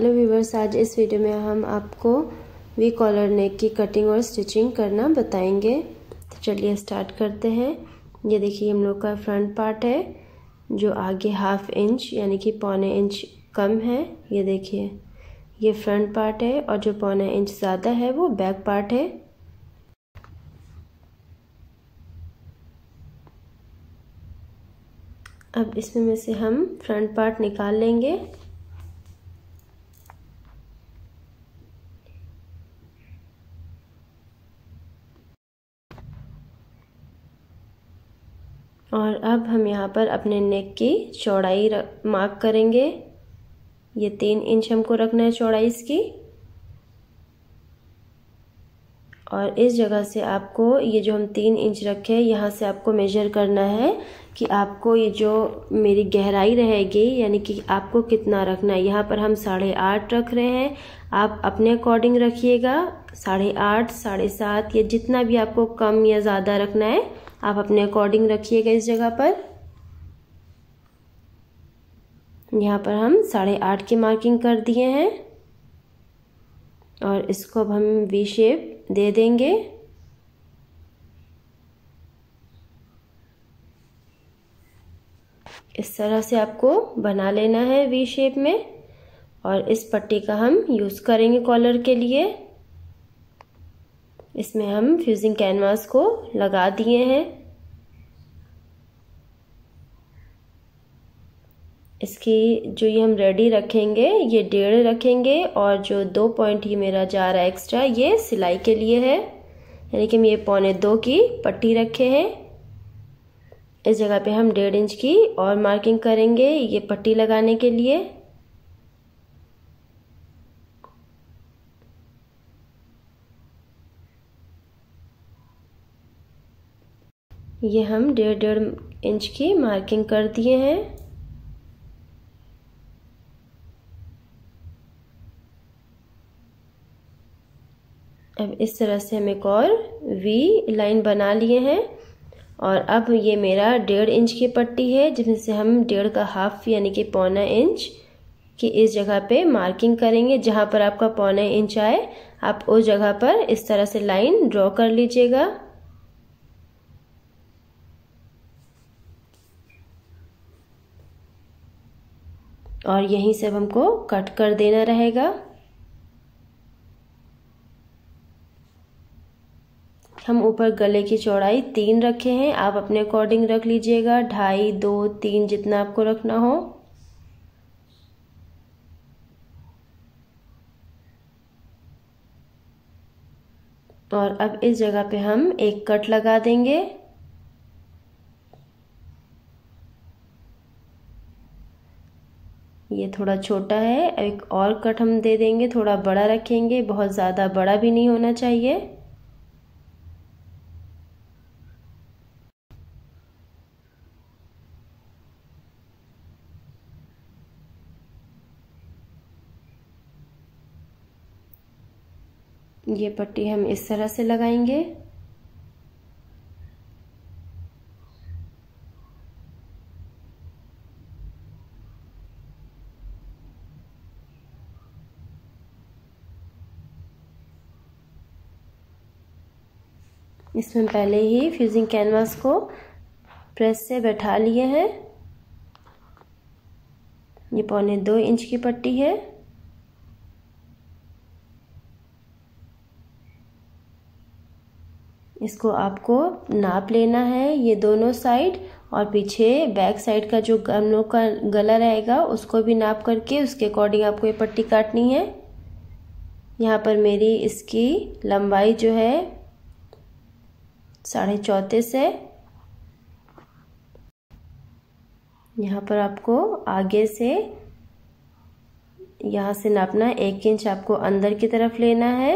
Hello viewers, आज इस video में हम आपको वी कॉलर नेक की कटिंग और स्टिचिंग करना बताएंगे। तो चलिए स्टार्ट करते हैं। ये देखिए हम लोग का फ्रंट पार्ट है जो आगे हाफ इंच यानी कि पौने इंच कम है। ये देखिए ये फ्रंट पार्ट है और जो पौने इंच ज़्यादा है वो बैक पार्ट है। अब इसमें से हम फ्रंट पार्ट निकाल लेंगे। और अब हम यहाँ पर अपने नेक की चौड़ाई मार्क करेंगे। ये 3 इंच हमको रखना है चौड़ाई इसकी। और इस जगह से आपको ये जो हम 3 इंच रखे हैं यहाँ से आपको मेजर करना है कि आपको ये जो मेरी गहराई रहेगी यानी कि आपको कितना रखना है। यहाँ पर हम 8.5 रख रहे हैं, आप अपने अकॉर्डिंग रखिएगा। 8.5, 7.5 या जितना भी आपको कम या ज़्यादा रखना है आप अपने अकॉर्डिंग रखिएगा। इस जगह पर यहाँ पर हम 8.5 की मार्किंग कर दिए हैं और इसको अब हम वी शेप दे देंगे। इस तरह से आपको बना लेना है वी शेप में। और इस पट्टी का हम यूज़ करेंगे कॉलर के लिए। इसमें हम फ्यूजिंग कैनवास को लगा दिए हैं। इसकी जो ये हम रेडी रखेंगे ये 1.5 रखेंगे और जो 2 पॉइंट ही मेरा जा रहा है एक्स्ट्रा ये सिलाई के लिए है, यानी कि हम ये 1.25 की पट्टी रखे हैं। इस जगह पे हम 1.5 इंच की और मार्किंग करेंगे ये पट्टी लगाने के लिए। ये हम 1.5 इंच की मार्किंग कर दिए हैं। अब इस तरह से हम एक और वी लाइन बना लिए हैं। और अब ये मेरा 1.5 इंच की पट्टी है जिसमें से हम 1.5 का हाफ यानी कि पौना इंच की इस जगह पे मार्किंग करेंगे। जहाँ पर आपका पौना इंच आए आप उस जगह पर इस तरह से लाइन ड्रॉ कर लीजिएगा। और यहीं से हमको कट कर देना रहेगा। हम ऊपर गले की चौड़ाई 3 रखे हैं, आप अपने अकॉर्डिंग रख लीजिएगा। 2.5, 2, 3 जितना आपको रखना हो। और अब इस जगह पे हम एक कट लगा देंगे। ये थोड़ा छोटा है, एक और कट हम दे देंगे, थोड़ा बड़ा रखेंगे, बहुत ज़्यादा बड़ा भी नहीं होना चाहिए। ये पट्टी हम इस तरह से लगाएंगे। इसमें पहले ही फ्यूजिंग कैनवास को प्रेस से बैठा लिए हैं। ये 1.25 इंच की पट्टी है। इसको आपको नाप लेना है ये दोनों साइड, और पीछे बैक साइड का जो हम लोग का गला रहेगा उसको भी नाप करके उसके अकॉर्डिंग आपको ये पट्टी काटनी है। यहाँ पर मेरी इसकी लंबाई जो है 34.5 है। यहाँ पर आपको आगे से यहाँ से नापना है, 1 इंच आपको अंदर की तरफ लेना है।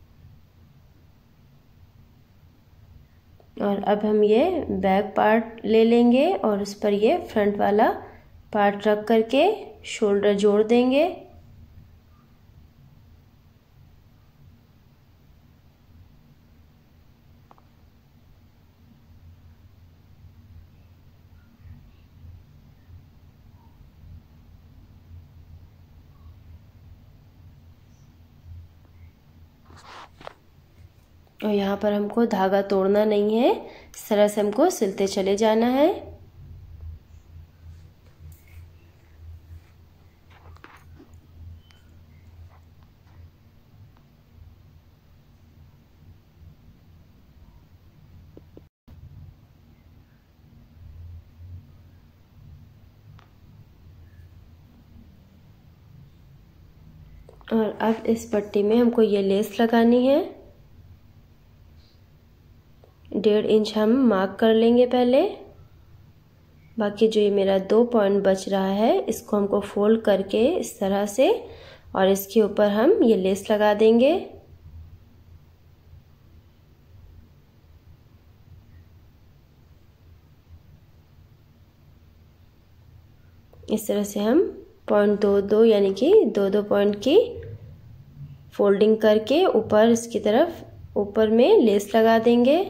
और अब हम ये बैक पार्ट ले लेंगे और उस पर ये फ्रंट वाला पार्ट रख करके शोल्डर जोड़ देंगे। और यहाँ पर हमको धागा तोड़ना नहीं है, इस तरह से हमको सिलते चले जाना है। और अब इस पट्टी में हमको ये लेस लगानी है। 1.5 इंच हम मार्क कर लेंगे पहले। बाकी जो ये मेरा 2 पॉइंट बच रहा है इसको हमको फोल्ड करके इस तरह से, और इसके ऊपर हम ये लेस लगा देंगे। इस तरह से हम 0.22 यानी कि 2 पॉइंट की फोल्डिंग करके ऊपर इसकी तरफ ऊपर में लेस लगा देंगे।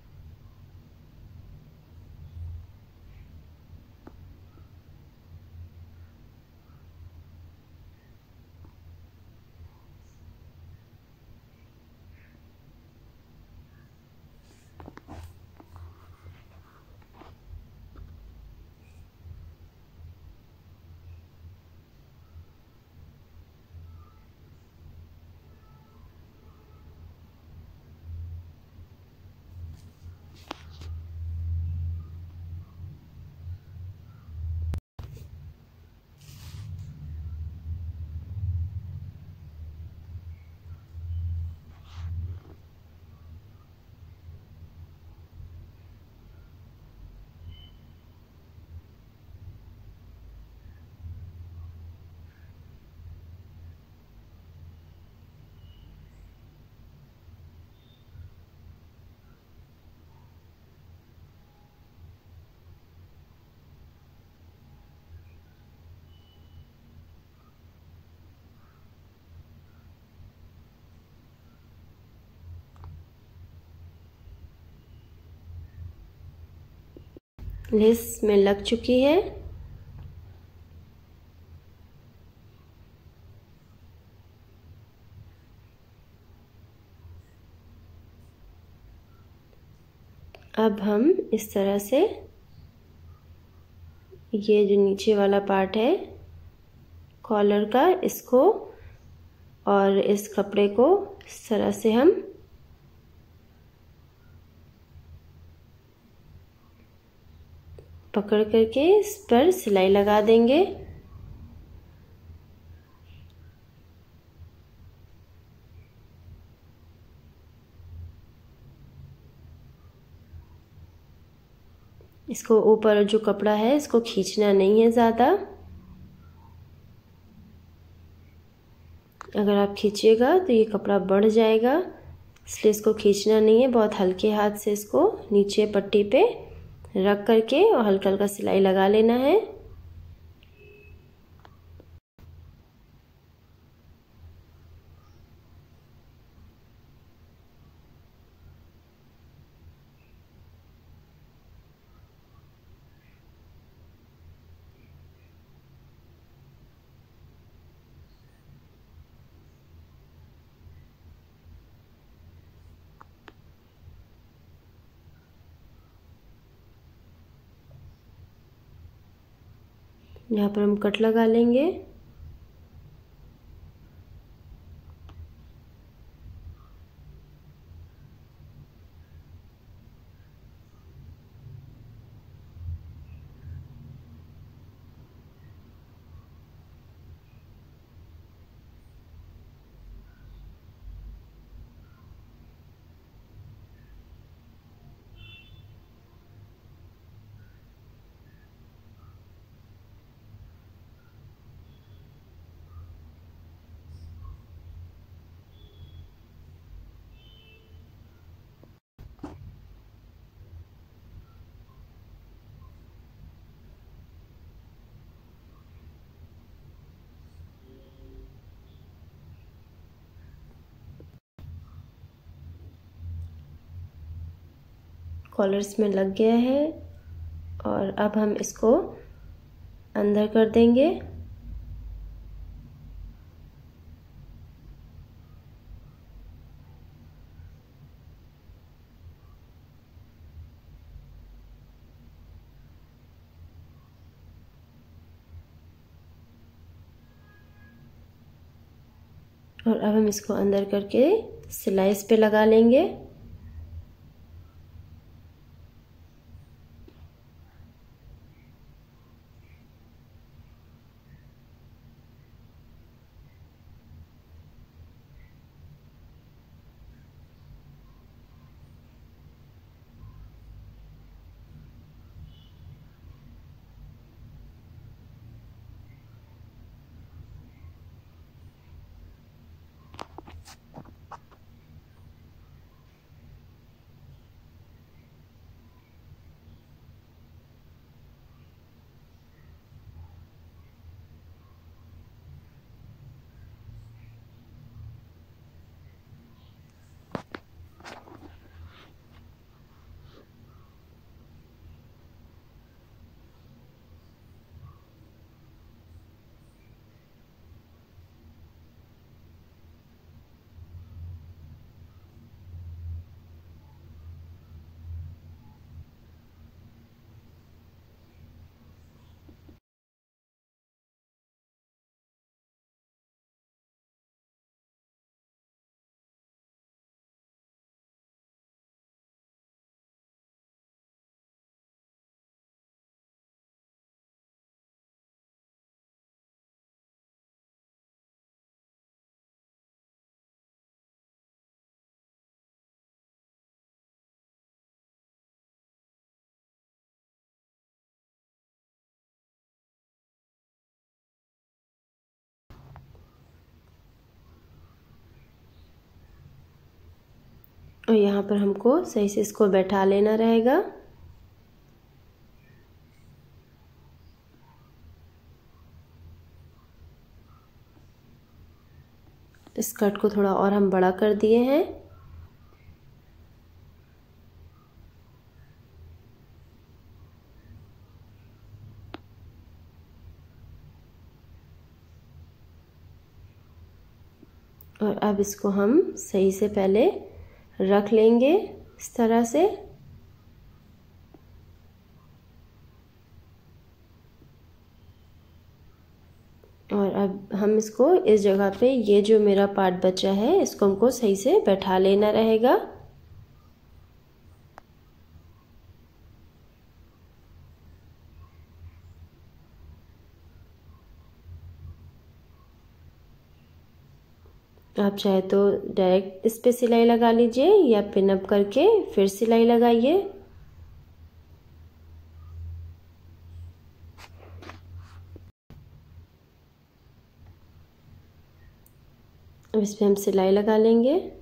लेस में लग चुकी है। अब हम इस तरह से ये जो नीचे वाला पार्ट है कॉलर का, इसको और इस कपड़े को इस तरह से हम पकड़ करके इस पर सिलाई लगा देंगे। इसको ऊपर जो कपड़ा है इसको खींचना नहीं है ज़्यादा। अगर आप खींचिएगा तो ये कपड़ा बढ़ जाएगा, इसलिए इसको खींचना नहीं है। बहुत हल्के हाथ से इसको नीचे पट्टी पे रख करके और हल्का हल्का सिलाई लगा लेना है। यहाँ पर हम कट लगा लेंगे। कॉलर्स में लग गया है और अब हम इसको अंदर कर देंगे। और अब हम इसको अंदर करके सिलाई इस पे लगा लेंगे। और यहाँ पर हमको सही से इसको बैठा लेना रहेगा। स्कर्ट को थोड़ा और हम बड़ा कर दिए हैं। और अब इसको हम सही से पहले रख लेंगे इस तरह से। और अब हम इसको इस जगह पे ये जो मेरा पार्ट बचा है इसको हमको सही से बैठा लेना रहेगा। आप चाहे तो डायरेक्ट इस पे सिलाई लगा लीजिए या पिन अप करके फिर सिलाई लगाइए। अब इस पे हम सिलाई लगा लेंगे।